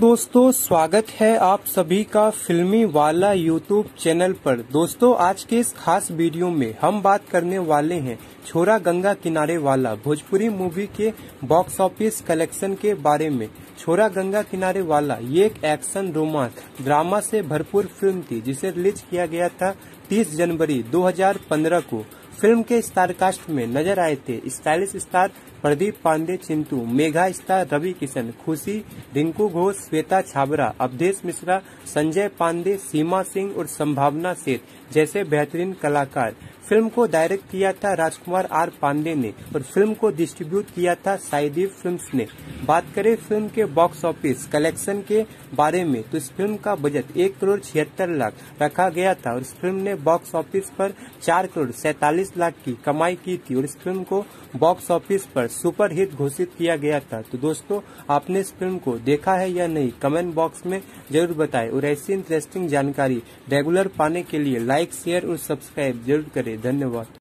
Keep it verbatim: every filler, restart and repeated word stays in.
दोस्तों स्वागत है आप सभी का फिल्मी वाला यूट्यूब चैनल पर। दोस्तों आज के इस खास वीडियो में हम बात करने वाले हैं छोरा गंगा किनारे वाला भोजपुरी मूवी के बॉक्स ऑफिस कलेक्शन के बारे में। छोरा गंगा किनारे वाला ये एक एक्शन रोमांस ड्रामा से भरपूर फिल्म थी जिसे रिलीज किया गया था तीस जनवरी दो हज़ार पंद्रह को। फिल्म के स्टार कास्ट में नजर आए थे stylish star Pradeep Pandey Chintu, mega star Ravi Kishan, Khushi, Rinku Ghosh, Shweta Chhabra, Awadhesh Mishra, Sanjay Pandey, सीमा सिंह और संभावना सेठ जैसे बेहतरीन कलाकार। फिल्म को डायरेक्ट किया था राजकुमार आर पांडे ने और फिल्म को डिस्ट्रीब्यूट किया था साईदीप फिल्म्स ने। बात करें फिल्म के बॉक्स ऑफिस कलेक्शन के बारे में तो इस फिल्म का बजट एक करोड़ छिहत्तर लाख रखा गया था और इस फिल्म ने बॉक्स ऑफिस पर चार करोड़ सैतालीस लाख की कमाई की थी और इस फिल्म को बॉक्स ऑफिस पर सुपर हिट घोषित किया गया था। तो दोस्तों आपने इस फिल्म को देखा है या नहीं कमेंट बॉक्स में जरूर बताएं और ऐसी इंटरेस्टिंग जानकारी रेगुलर पाने के लिए लाइक शेयर और सब्सक्राइब जरूर करें। धन्यवाद।